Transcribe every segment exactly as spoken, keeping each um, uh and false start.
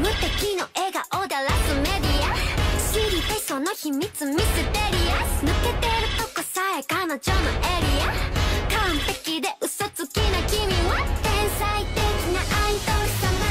無敵の笑顔だらすメディア、知りたいその秘密ミステリアス、抜けてるとこさえ彼女のエリア、完璧で嘘つきな君は天才的なアイドル様。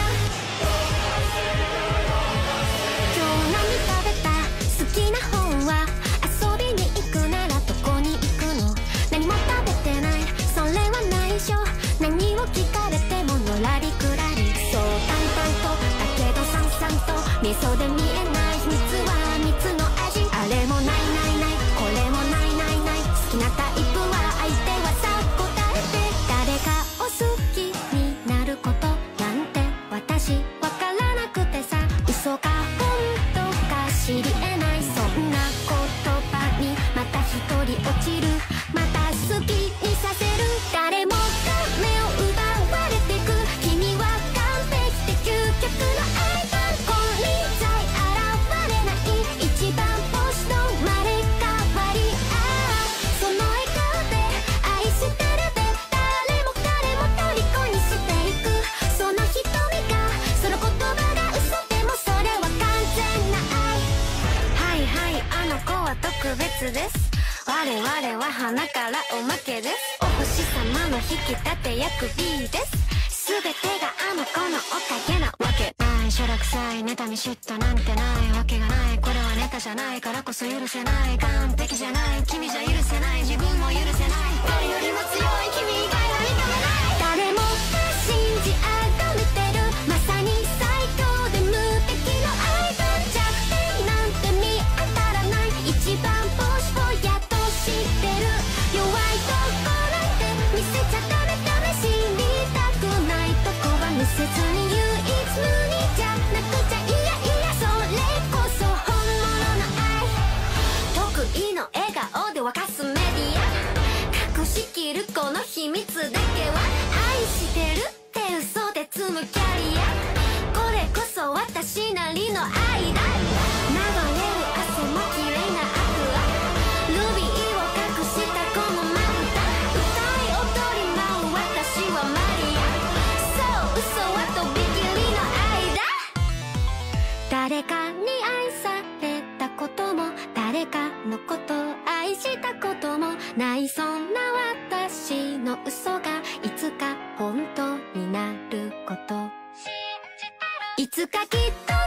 今日何食べた？好きな本は？遊びに行くならどこに行くの？何も食べてない、それは内緒。何を聞かれてものらりくらり、そう淡々とだけどさんさんと味噌で見えない秘密は蜜の味。あれもないないない、これもないないない、好きなタイプは相手はさあ答えて。誰かを好きになることなんて私わからなくてさ、嘘か本当か知り得ない、そんな言葉にまた一人落ちる、また好きにさせる。誰もが目を奪われてく、君は完璧で究極のアイドル、金輪際現れない一番星の生まれ変わり。ああその笑顔で愛してるで、誰も彼も虜にしていく、その瞳がその言葉が嘘でもそれは完全な愛。はいはい、あの子は特別です、我々は花からおまけです、お星様の引き立て役 B です、全てがあの子のおかげなわけない、しょらくさい妬み嫉妬なんてないわけがない、これはネタじゃないからこそ許せない、完璧じゃない君じゃ許せない、自分も許せない、誰よりも強い君以外は認めない、誰もが信じ崇めてる、まさに最強で無敵のアイドル、弱点なんて見当たらない、一番星をやっと知ってる、弱いとこなんて見せちゃダメダメ、知りたくないとこは見せずに唯一無二じゃなくちゃ、いやいやそれこそ本物の愛、得意の笑顔で沸かすメディア、隠しきるこの秘密だけは愛してるって嘘で積むキャリア、これこそ私なりの愛だ、流れる汗も綺麗なアクア、ルビーを隠したこのまぶた、歌い踊り舞う私はマリア、そう嘘はとびきりの愛だ、誰かに愛されたことも誰かのことを愛したこともない、そんな私の嘘がいつか本当になること、いつかきっと